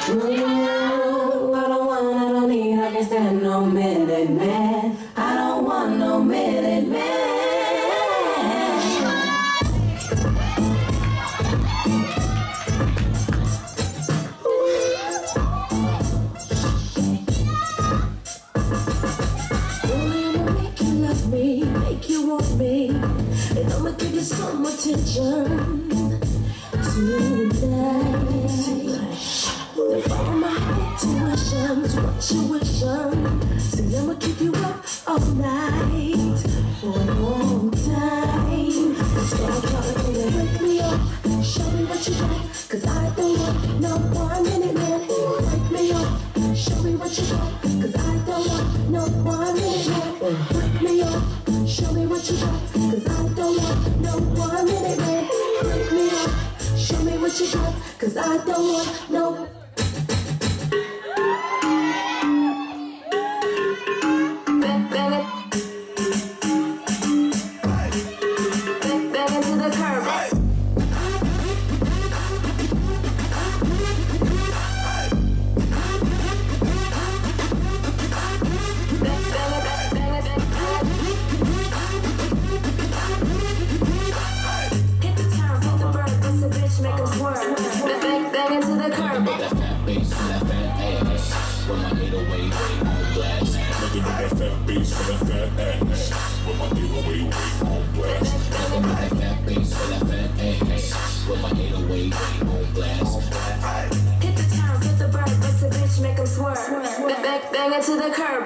I don't need, I can stand no minute man. I don't want no minute man. Make you want me, and I'ma give you some attention tonight. If all my intuitions, what you wishing? See, I'ma keep you up all night for a long time. Start calling me, wake me up, show me what you got, 'cause I don't want no 1 minute man. Wake me up, show me what you got, 'cause I don't want no 1 minute man. Wake me up, show me what you got, 'cause I don't want no 1 minute man. Wake me up, show me what you got, 'cause I don't want no. Bang it to the curb.